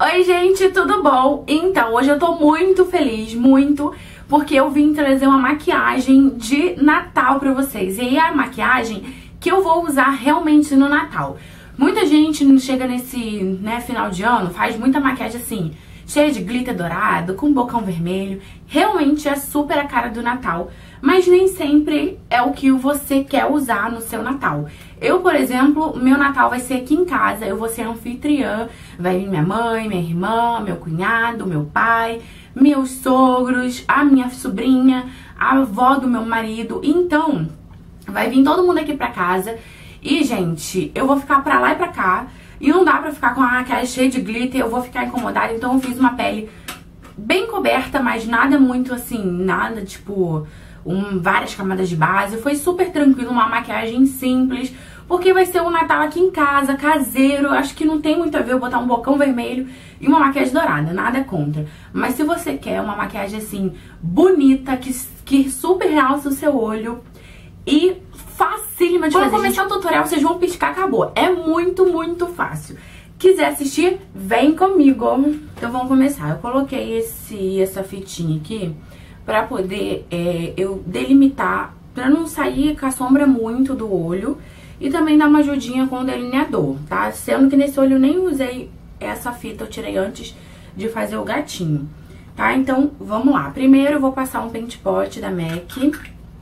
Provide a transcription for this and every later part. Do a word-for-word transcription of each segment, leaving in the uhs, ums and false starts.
Oi gente, tudo bom? Então, hoje eu tô muito feliz, muito, porque eu vim trazer uma maquiagem de Natal pra vocês. E aí é a maquiagem que eu vou usar realmente no Natal. Muita gente chega nesse né, final de ano, faz muita maquiagem assim, cheia de glitter dourado, com bocão vermelho. Realmente é super a cara do Natal, mas nem sempre é o que você quer usar no seu Natal. Eu, por exemplo, meu Natal vai ser aqui em casa, eu vou ser anfitriã, vai vir minha mãe, minha irmã, meu cunhado, meu pai, meus sogros, a minha sobrinha, a avó do meu marido. Então, vai vir todo mundo aqui pra casa e, gente, eu vou ficar pra lá e pra cá. E não dá pra ficar com a maquiagem cheia de glitter, eu vou ficar incomodada. Então eu fiz uma pele bem coberta, mas nada muito assim, nada tipo um, várias camadas de base. Foi super tranquilo, uma maquiagem simples, porque vai ser um Natal aqui em casa, caseiro. Acho que não tem muito a ver eu botar um bocão vermelho e uma maquiagem dourada, nada contra. Mas se você quer uma maquiagem assim, bonita, que, que super realça o seu olho e facílima de fazer. Quando começar o tutorial, vocês vão piscar, acabou. É muito, muito fácil. Quiser assistir, vem comigo. Então vamos começar. Eu coloquei esse, essa fitinha aqui pra poder é, eu delimitar, pra não sair com a sombra muito do olho. E também dar uma ajudinha com o delineador, tá? Sendo que nesse olho eu nem usei essa fita, eu tirei antes de fazer o gatinho, tá? Então, vamos lá. Primeiro eu vou passar um Paint Pot da MAC.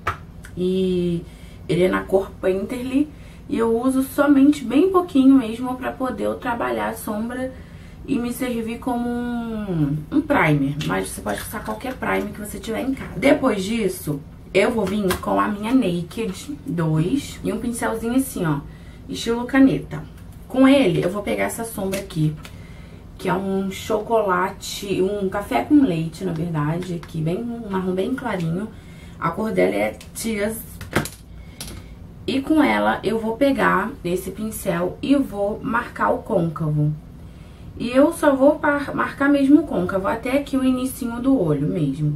E ele é na cor Painterly. E eu uso somente bem pouquinho mesmo pra poder eu trabalhar a sombra e me servir como um, um primer. Mas você pode usar qualquer primer que você tiver em casa. Depois disso, eu vou vir com a minha Naked dois e um pincelzinho assim, ó, estilo caneta. Com ele, eu vou pegar essa sombra aqui, que é um chocolate, um café com leite, na verdade, aqui, bem, um marrom bem clarinho. A cor dela é Tears. E com ela eu vou pegar esse pincel e vou marcar o côncavo. E eu só vou marcar mesmo o côncavo, até aqui o inicinho do olho mesmo.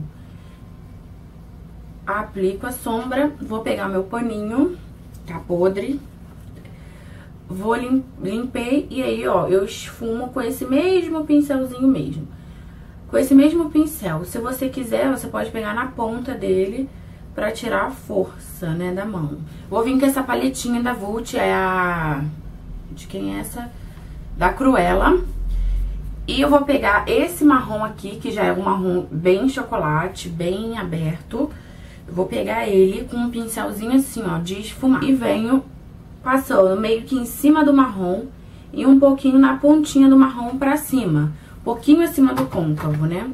Aplico a sombra, vou pegar meu paninho, tá podre. Vou lim limpei e aí, ó, eu esfumo com esse mesmo pincelzinho mesmo. Com esse mesmo pincel. Se você quiser, você pode pegar na ponta dele pra tirar a força, né, da mão. Vou vir com essa paletinha da Vult, é a... de quem é essa? Da Cruella. E eu vou pegar esse marrom aqui, que já é um marrom bem chocolate, bem aberto. Eu vou pegar ele com um pincelzinho assim, ó, de esfumar. E venho passando meio que em cima do marrom e um pouquinho na pontinha do marrom pra cima. Um pouquinho acima do côncavo, né?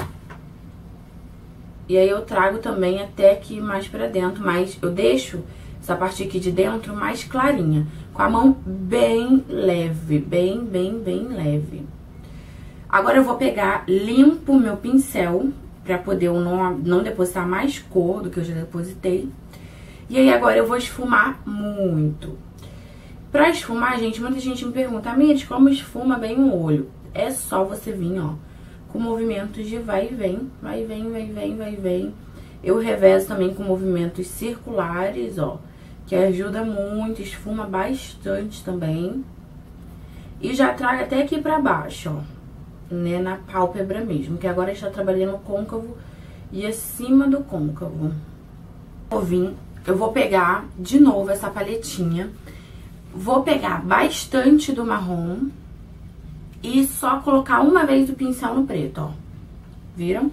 E aí eu trago também até aqui mais pra dentro, mas eu deixo essa parte aqui de dentro mais clarinha. Com a mão bem leve, bem, bem, bem leve. Agora eu vou pegar, limpo meu pincel, pra poder eu não, não depositar mais cor do que eu já depositei. E aí agora eu vou esfumar muito. Pra esfumar, gente, muita gente me pergunta, Miris, como esfuma bem o olho? É só você vir, ó, com movimentos de vai e vem, vai e vem, vai e vem, vai e vem. Eu revezo também com movimentos circulares, ó, que ajuda muito, esfuma bastante também. E já trago até aqui pra baixo, ó, né, na pálpebra mesmo, que agora está trabalhando o côncavo e acima do côncavo. Vou vir, eu vou pegar de novo essa paletinha, vou pegar bastante do marrom e só colocar uma vez o pincel no preto, ó. Viram?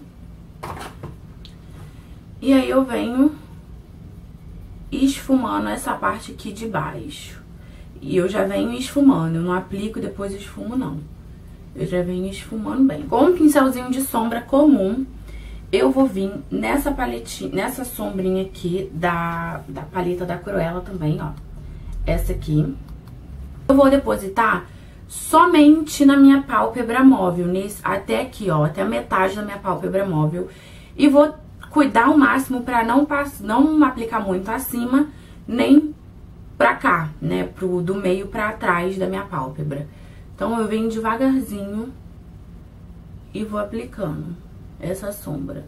E aí eu venho esfumando essa parte aqui de baixo. E eu já venho esfumando, eu não aplico e depois esfumo, não. Eu já venho esfumando bem. Com um pincelzinho de sombra comum, eu vou vir nessa paletinha, nessa sombrinha aqui da, da paleta da Cruella também, ó. Essa aqui. Eu vou depositar somente na minha pálpebra móvel, nesse, até aqui, ó, até a metade da minha pálpebra móvel. E vou cuidar ao máximo pra não, não aplicar muito acima, nem pra cá, né, pro, do meio pra trás da minha pálpebra. Então, eu venho devagarzinho e vou aplicando essa sombra.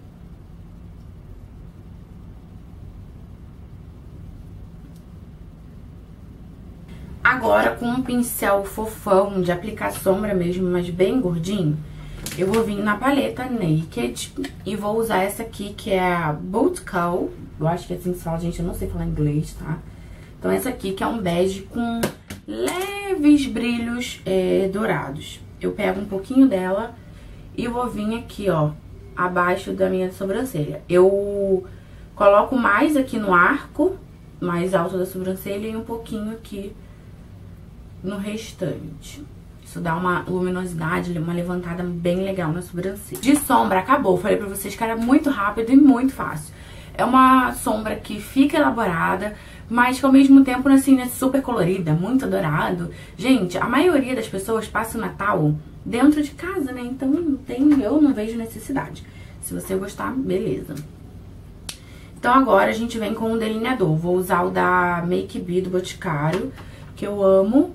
Agora, com um pincel fofão de aplicar sombra mesmo, mas bem gordinho, eu vou vir na paleta Naked e vou usar essa aqui, que é a Boot Call. Eu acho que é assim que se fala, gente, eu não sei falar inglês, tá? Então essa aqui, que é um bege com leves brilhos é, dourados. Eu pego um pouquinho dela e vou vir aqui, ó, abaixo da minha sobrancelha. Eu coloco mais aqui no arco, mais alto da sobrancelha, e um pouquinho aqui no restante. Isso dá uma luminosidade, uma levantada bem legal na sobrancelha. De sombra, acabou. Falei pra vocês que era muito rápido e muito fácil. É uma sombra que fica elaborada, mas que ao mesmo tempo, assim, é super colorida, muito dourado. Gente, a maioria das pessoas passa o Natal dentro de casa, né? Então, não tem, eu não vejo necessidade. Se você gostar, beleza. Então, agora a gente vem com o delineador. Vou usar o da Make Be do Boticário, que eu amo.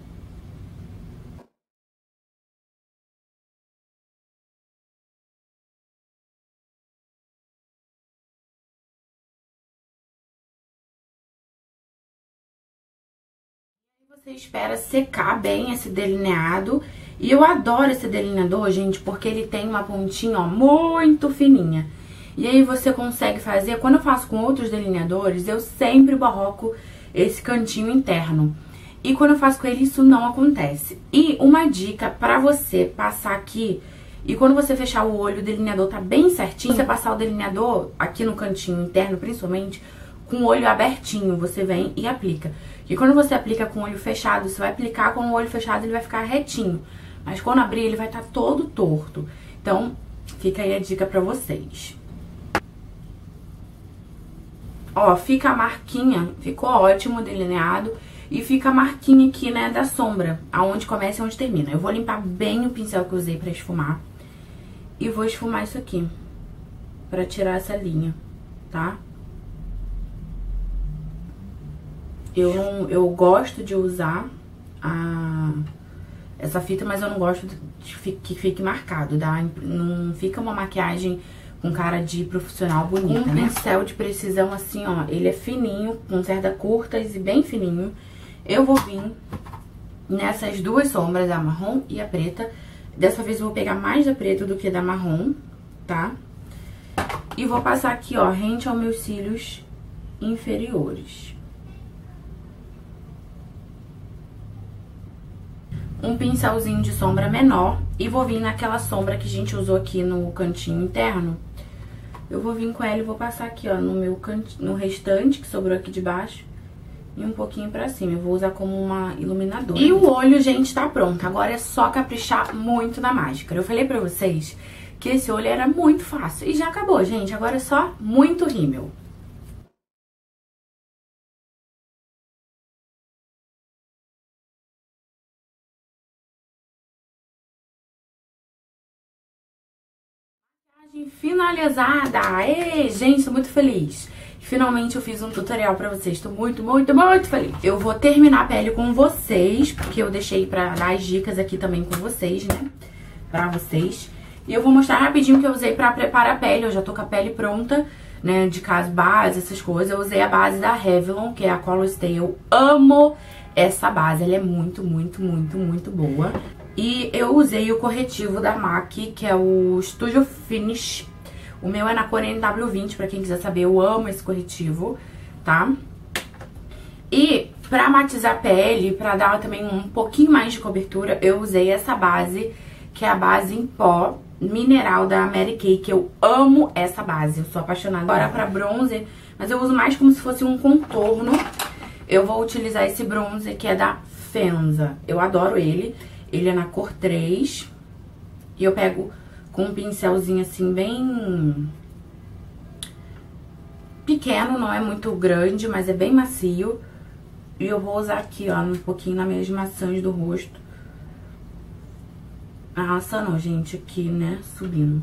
Você espera secar bem esse delineado. E eu adoro esse delineador, gente, porque ele tem uma pontinha, ó, muito fininha. E aí você consegue fazer, quando eu faço com outros delineadores, eu sempre barroco esse cantinho interno. E quando eu faço com ele, isso não acontece. E uma dica pra você passar aqui, e quando você fechar o olho, o delineador tá bem certinho, você passar o delineador aqui no cantinho interno, principalmente, com o olho abertinho, você vem e aplica. E quando você aplica com o olho fechado, você vai aplicar com o olho fechado, ele vai ficar retinho. Mas quando abrir, ele vai estar todo torto. Então, fica aí a dica pra vocês. Ó, fica a marquinha, ficou ótimo o delineado. E fica a marquinha aqui, né, da sombra, aonde começa e onde termina. Eu vou limpar bem o pincel que eu usei pra esfumar. E vou esfumar isso aqui, pra tirar essa linha, tá? Eu, não, eu gosto de usar a, essa fita, mas eu não gosto de que fique marcado, dá, não fica uma maquiagem com cara de profissional bonita, um né? Pincel de precisão assim, ó, ele é fininho, com cerdas curtas e bem fininho. Eu vou vir nessas duas sombras, a marrom e a preta. Dessa vez eu vou pegar mais da preta do que da marrom, tá? E vou passar aqui, ó, rente aos meus cílios inferiores. Um pincelzinho de sombra menor e vou vir naquela sombra que a gente usou aqui no cantinho interno. Eu vou vir com ela e vou passar aqui, ó, no meu cantinho, no restante que sobrou aqui de baixo e um pouquinho pra cima. Eu vou usar como uma iluminadora. E o olho, gente, tá pronto. Agora é só caprichar muito na máscara. Eu falei pra vocês que esse olho era muito fácil e já acabou, gente. Agora é só muito rímel. Finalizada! Ei, gente, tô muito feliz. Finalmente eu fiz um tutorial pra vocês. Tô muito, muito, muito feliz. Eu vou terminar a pele com vocês, porque eu deixei pra dar as dicas aqui também com vocês, né? Pra vocês. E eu vou mostrar rapidinho o que eu usei pra preparar a pele. Eu já tô com a pele pronta, né? De caso, base, essas coisas. Eu usei a base da Revlon, que é a Color Stay. Eu amo essa base. Ela é muito, muito, muito, muito boa. E eu usei o corretivo da MAC, que é o Studio Finish. O meu é na cor N W vinte, pra quem quiser saber, eu amo esse corretivo, tá? E pra matizar a pele, pra dar também um pouquinho mais de cobertura, eu usei essa base, que é a base em pó mineral da Mary Kay, que eu amo essa base, eu sou apaixonada. Agora pra bronzer, mas eu uso mais como se fosse um contorno. Eu vou utilizar esse bronzer que é da Fenza, eu adoro ele. Ele é na cor três. E eu pego com um pincelzinho assim bem pequeno, não é muito grande, mas é bem macio. E eu vou usar aqui, ó, um pouquinho nas minhas maçãs do rosto. Nossa, não, gente, aqui, né, subindo.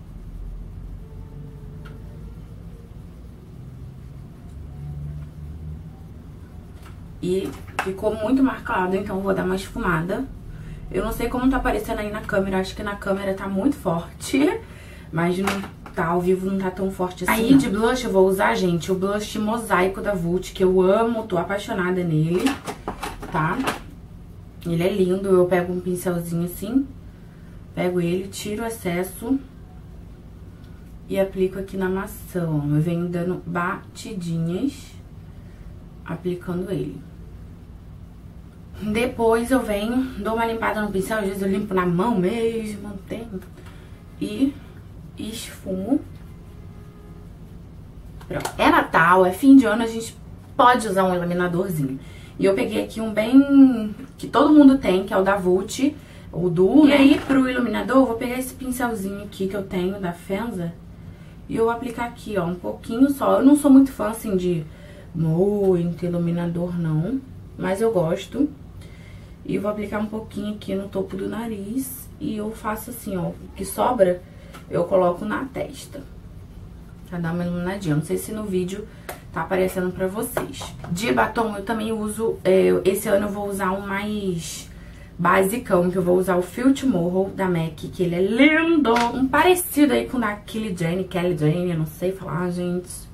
E ficou muito marcado, então eu vou dar uma esfumada. Eu não sei como tá aparecendo aí na câmera, acho que na câmera tá muito forte, mas não tá, ao vivo não tá tão forte assim. Aí, não. De blush, eu vou usar, gente, o blush mosaico da Vult, que eu amo, tô apaixonada nele, tá? Ele é lindo, eu pego um pincelzinho assim, Pego ele, tiro o excesso e aplico aqui na maçã, ó. Eu venho dando batidinhas, aplicando ele. Depois eu venho, dou uma limpada no pincel, às vezes eu limpo na mão mesmo, não tem, e esfumo. Pronto. É Natal, é fim de ano, a gente pode usar um iluminadorzinho. E eu peguei aqui um bem, que todo mundo tem, que é o da Vult, o Du, né? E aí, pro iluminador, eu vou pegar esse pincelzinho aqui que eu tenho, da Fenza, e eu vou aplicar aqui, ó, um pouquinho só. Eu não sou muito fã, assim, de muito iluminador, não, mas eu gosto. E eu vou aplicar um pouquinho aqui no topo do nariz, e eu faço assim, ó, o que sobra, eu coloco na testa, pra dar uma iluminadinha. Não sei se no vídeo tá aparecendo pra vocês. De batom, eu também uso, é, esse ano eu vou usar um mais basicão, que eu vou usar o Feel Tomorrow da MAC, que ele é lindo. Um parecido aí com o da Kylie Jenner, Kylie Jenner, eu não sei falar, gente.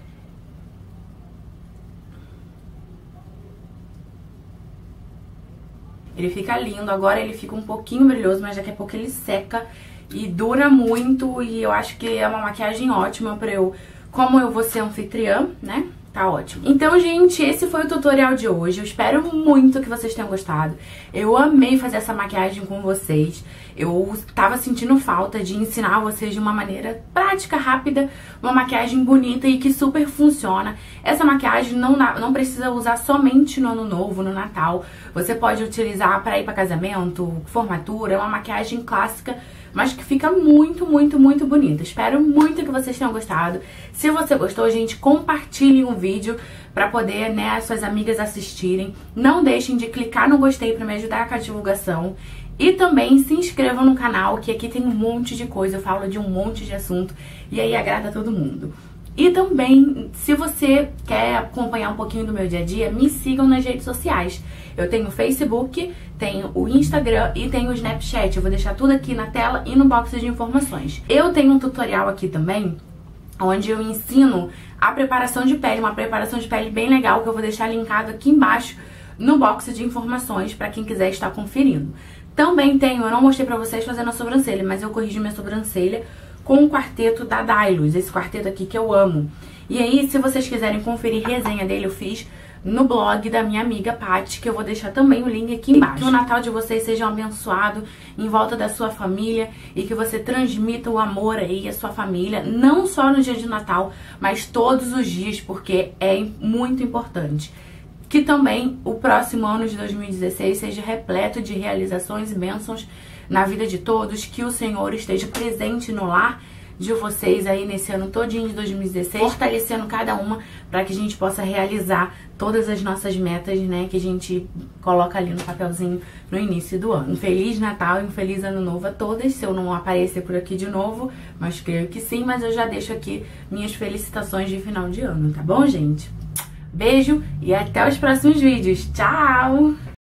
Ele fica lindo, agora ele fica um pouquinho brilhoso, mas daqui a pouco ele seca e dura muito. E eu acho que é uma maquiagem ótima pra eu, como eu vou ser anfitriã, né? Tá ótimo. Então, gente, esse foi o tutorial de hoje. Eu espero muito que vocês tenham gostado. Eu amei fazer essa maquiagem com vocês. Eu tava sentindo falta de ensinar vocês de uma maneira prática, rápida, uma maquiagem bonita e que super funciona. Essa maquiagem não, não precisa usar somente no Ano Novo, no Natal. Você pode utilizar pra ir pra casamento, formatura. É uma maquiagem clássica, mas que fica muito, muito, muito bonita. Espero muito que vocês tenham gostado. Se você gostou, gente, compartilhe um vídeo pra poder, né, as suas amigas assistirem. Não deixem de clicar no gostei pra me ajudar com a divulgação. E também se inscrevam no canal, que aqui tem um monte de coisa, eu falo de um monte de assunto, e aí agrada a todo mundo. E também, se você quer acompanhar um pouquinho do meu dia a dia, me sigam nas redes sociais. Eu tenho o Facebook, tenho o Instagram e tenho o Snapchat. Eu vou deixar tudo aqui na tela e no box de informações. Eu tenho um tutorial aqui também, onde eu ensino a preparação de pele, uma preparação de pele bem legal, que eu vou deixar linkado aqui embaixo no box de informações para quem quiser estar conferindo. Também tenho, eu não mostrei pra vocês fazendo a sobrancelha, mas eu corrijo minha sobrancelha com o quarteto da Dylos, esse quarteto aqui que eu amo. E aí, se vocês quiserem conferir resenha dele, eu fiz no blog da minha amiga Paty, que eu vou deixar também o link aqui embaixo. Que o Natal de vocês seja abençoado em volta da sua família e que você transmita o amor aí à sua família, não só no dia de Natal, mas todos os dias, porque é muito importante. Que também o próximo ano de dois mil e dezesseis seja repleto de realizações e bênçãos na vida de todos, que o Senhor esteja presente no lar de vocês aí nesse ano todinho de dois mil e dezesseis, fortalecendo cada uma para que a gente possa realizar todas as nossas metas, né, que a gente coloca ali no papelzinho no início do ano. Um Feliz Natal e um Feliz Ano Novo a todas, se eu não aparecer por aqui de novo, mas creio que sim, mas eu já deixo aqui minhas felicitações de final de ano, tá bom, gente? Beijo e até os próximos vídeos. Tchau!